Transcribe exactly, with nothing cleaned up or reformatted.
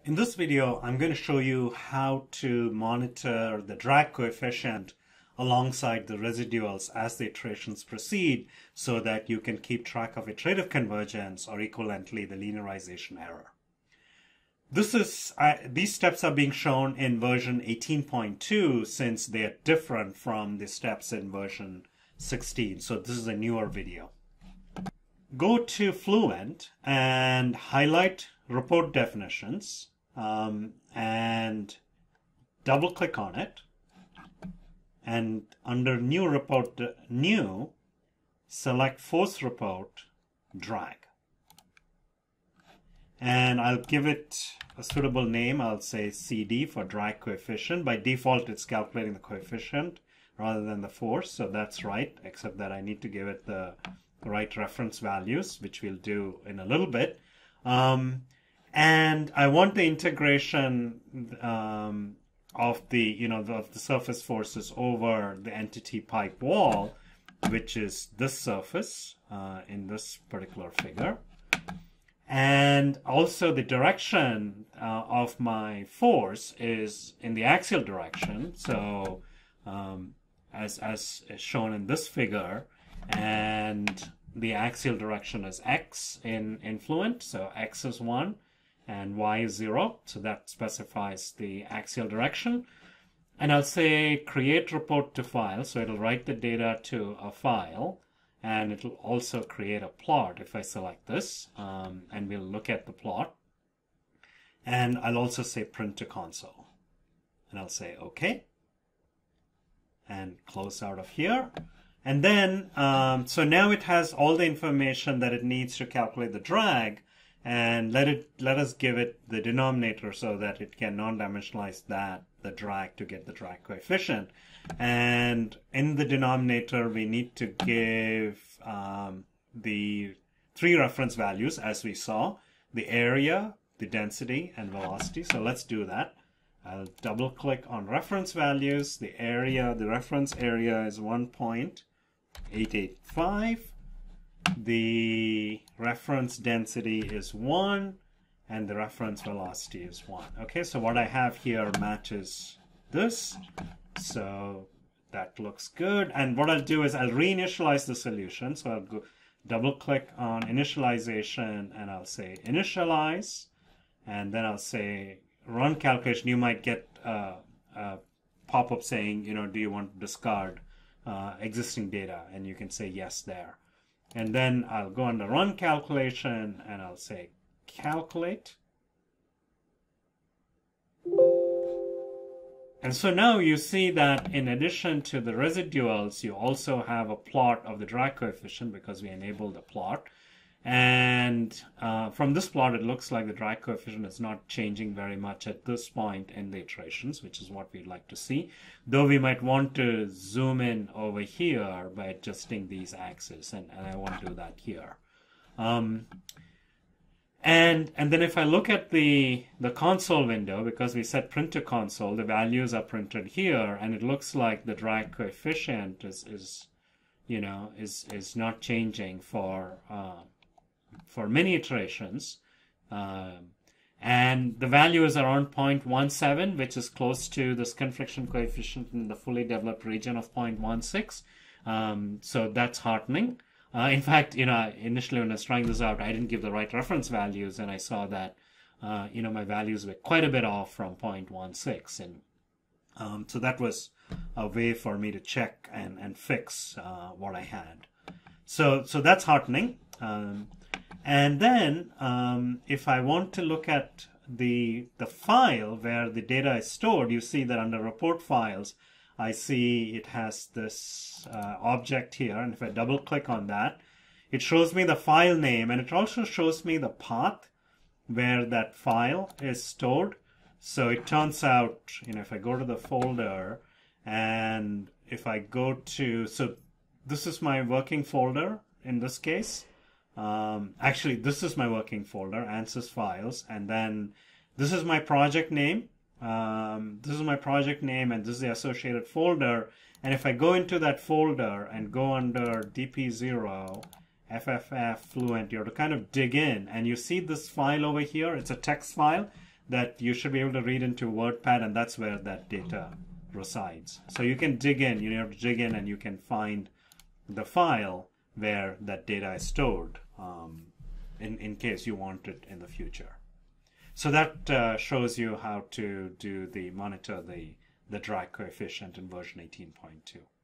In this video, I'm going to show you how to monitor the drag coefficient alongside the residuals as the iterations proceed so that you can keep track of iterative convergence or equivalently the linearization error. This is, uh, these steps are being shown in version eighteen point two since they are different from the steps in version sixteen. So this is a newer video. Go to Fluent and highlight report definitions um, and double click on it. And under new report, new, select force report drag. And I'll give it a suitable name. I'll say C D for drag coefficient. By default, it's calculating the coefficient rather than the force. So that's right, except that I need to give it the right reference values, which we'll do in a little bit. Um, and I want the integration um, of the, you know, the, of the surface forces over the entity pipe wall, which is this surface uh, in this particular figure. And also the direction uh, of my force is in the axial direction. So um, as, as shown in this figure, and the axial direction is x in, in Fluent. So x is one and y is zero. So that specifies the axial direction. And I'll say create report to file. So it'll write the data to a file. And it'll also create a plot if I select this. Um, and we'll look at the plot. And I'll also say print to console. And I'll say OK. And close out of here. And then, um, so now it has all the information that it needs to calculate the drag. And let it let us give it the denominator so that it can non-dimensionalize that, the drag, to get the drag coefficient. And in the denominator, we need to give um, the three reference values, as we saw, the area, the density, and velocity. So let's do that. I'll double click on reference values. The area, the reference area is one point eight eight five. The reference density is one, and the reference velocity is one. Okay, so what I have here matches this. So that looks good. And what I'll do is I'll reinitialize the solution. So I'll go double click on initialization and I'll say initialize. And then I'll say run calculation. You might get a, a pop-up saying, you know, do you want to discard uh, existing data? And you can say yes there. And then I'll go under run calculation and I'll say calculate. And so now you see that in addition to the residuals, you also have a plot of the drag coefficient because we enabled the plot. And uh, from this plot, it looks like the drag coefficient is not changing very much at this point in the iterations, which is what we'd like to see. Though we might want to zoom in over here by adjusting these axes, and, and I won't do that here. Um, and and then if I look at the the console window, because we set print to console, the values are printed here, and it looks like the drag coefficient is is you know is is not changing for. Uh, for many iterations, uh, and the value is around zero point one seven, which is close to the skin friction coefficient in the fully developed region of zero point one six. Um, so that's heartening. Uh, in fact, you know, initially when I was trying this out, I didn't give the right reference values, and I saw that, uh, you know, my values were quite a bit off from zero point one six, and um, so that was a way for me to check and and fix uh, what I had. So so that's heartening. Um, And then um, if I want to look at the, the file where the data is stored, you see that under report files, I see it has this uh, object here. And if I double click on that, it shows me the file name, and it also shows me the path where that file is stored. So it turns out, you know, if I go to the folder and if I go to, so this is my working folder in this case. Um, actually, this is my working folder, ANSYS files, and then this is my project name. Um, this is my project name, and this is the associated folder. And if I go into that folder and go under D P zero, F F F Fluent, you have to kind of dig in, and you see this file over here. It's a text file. that you should be able to read into WordPad, and that's where that data resides. So you can dig in, you have to dig in and you can find the file where that data is stored um, in, in case you want it in the future. So that uh, shows you how to do the monitor the, the drag coefficient in version eighteen point two.